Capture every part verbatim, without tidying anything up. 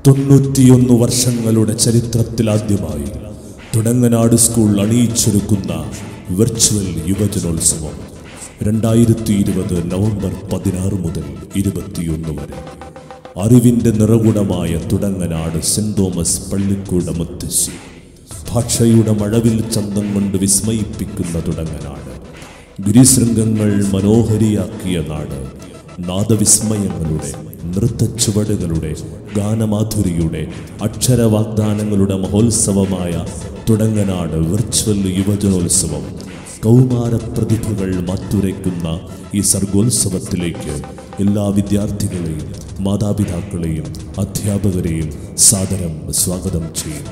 തൊണ്ണൂറ്റിയൊന്ന് വർഷങ്ങളുടെ ചരിത്രത്തിലാദ്യമായി തുടങ്ങനാട് സ്കൂൾ അണിയിച്ചൊരുക്കുന്ന വെർച്വൽ യുവജനോത്സവം രണ്ടായിരത്തി ഇരുപത് നവംബർ പതിനാറ് മുതൽ ഇരുപത്തിയൊന്ന് വരെ അറിവിൻ്റെ നിറകുടമായ തുടങ്ങനാട് സെന്റ് തോമസ് പള്ളിക്കൂട മുത്തശ്ശി ഭാഷയുടെ മഴവിൽ ചന്തം കൊണ്ട് വിസ്മയിപ്പിക്കുന്ന തുടങ്ങനാട് ഗിരിശൃംഗങ്ങൾ മനോഹരിയാക്കിയ നാട് നാദവിസ്മയങ്ങളുടെ നൃത്തച്ചുവടുകളുടെ ഗാനമാധുരിയുടെ അക്ഷരവാഗ്ദാനങ്ങളുടെ മഹോത്സവമായ തുടങ്ങനാട് വെർച്വൽ യുവജനോത്സവം കൗമാര പ്രതിഭകൾ മാറ്റുരയ്ക്കുന്ന ഈ സർഗോത്സവത്തിലേക്ക് എല്ലാ വിദ്യാർത്ഥികളെയും മാതാപിതാക്കളെയും അധ്യാപകരെയും സാദരം സ്വാഗതം ചെയ്യും.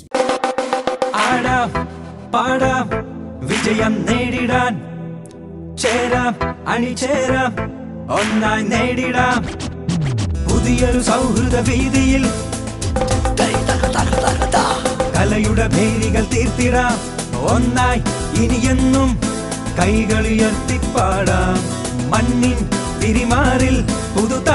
ആടാം പാടാം വിജയം നേടിടാൻ ചേരാം അണിചേരാം ഒന്നായി നേടിടാം പുതിയൊരു സൗഹൃദ വീതിയിൽ കലയുടെ ഭേരികൾ തീർത്തിടാം ഒന്നായി ഇനിയെന്നും കൈകളുയർത്തിപ്പാടാം മണ്ണിൻ തിരിമാറിൽ പുതു